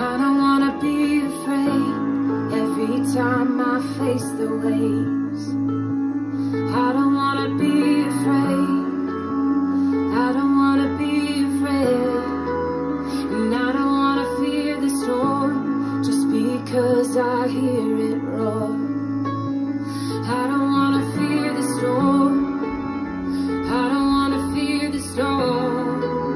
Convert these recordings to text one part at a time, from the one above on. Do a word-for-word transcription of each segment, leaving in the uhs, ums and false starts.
I don't wanna be afraid every time I face the waves. I don't wanna be afraid. I don't wanna be afraid. And I don't wanna fear the storm just because I hear it roar. I don't wanna fear the storm. I don't wanna fear the storm.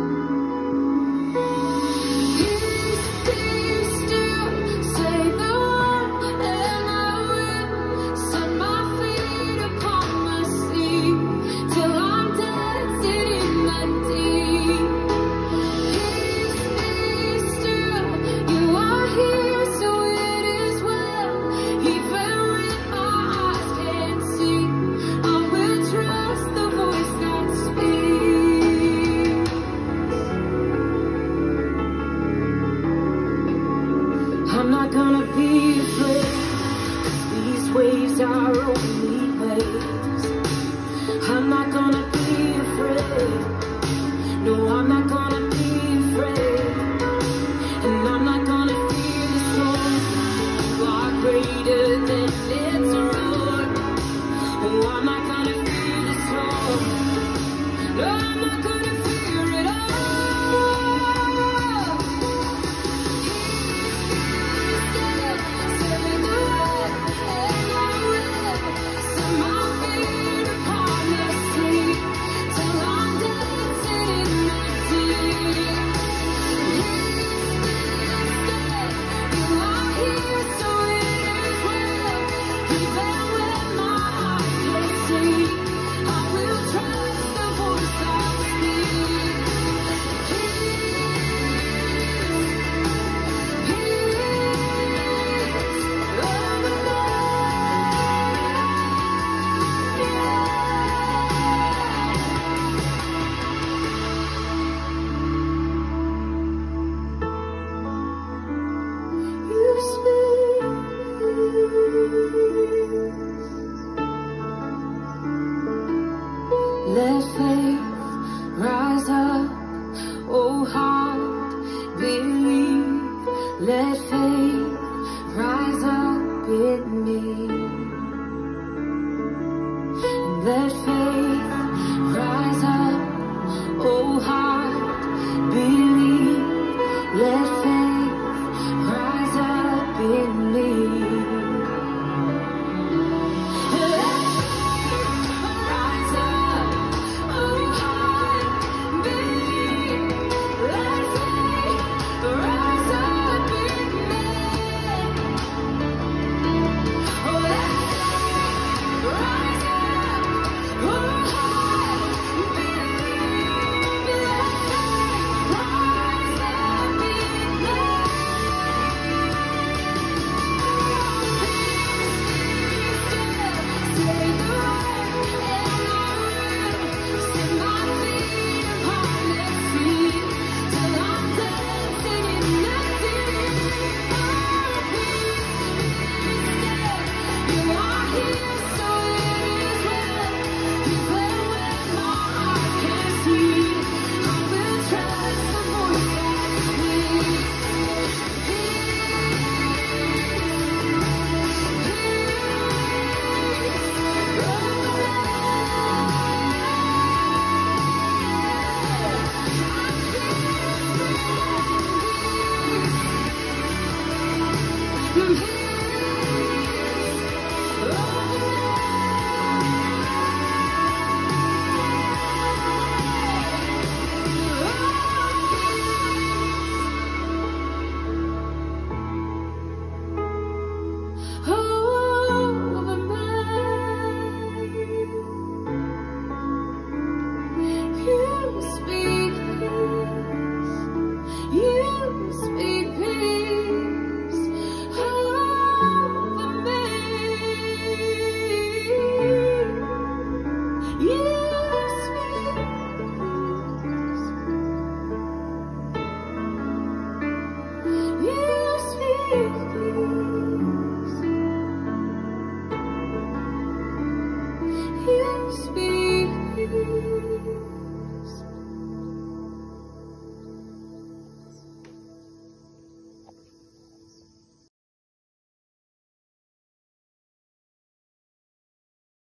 I'm not gonna be afraid, 'cause these waves are only waves. I'm not gonna be afraid. No, I'm not gonna be afraid. And I'm not gonna fear the storm. You are greater than its roar. Oh, I'm not gonna fear the storm. No, I'm not gonna